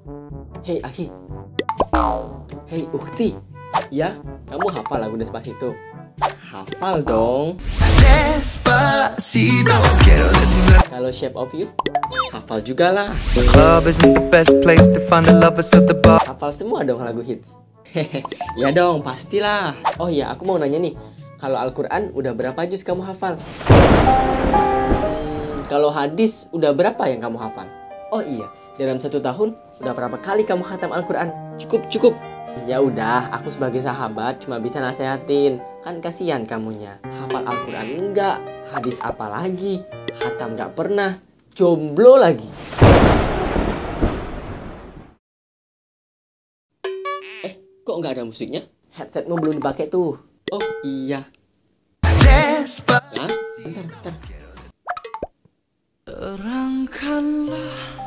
Hei Aki. Hei Ukti. Ya, kamu hafal lagu Despacito? Hafal dong. Despacito, quiero desnudar. Kalau Shape of You? Hafal juga lah. Club isn't the best place to find the lovers of the bar. Hafal semua dong lagu hits. Ya dong, pastilah. Oh iya, aku mau nanya nih. Kalau Al-Quran udah berapa juz kamu hafal? Kalau hadis udah berapa yang kamu hafal? Oh iya, dalam 1 tahun udah berapa kali kamu khatam Al-Quran? Cukup. Ya udah, aku sebagai sahabat cuma bisa nasehatin. Kan kasihan kamunya. Hafal Al-Quran enggak, hadis apa lagi, khatam nggak pernah, jomblo lagi. Kok nggak ada musiknya? Headsetmu belum dipakai tuh. Oh iya. Hah? Bentar. Terangkanlah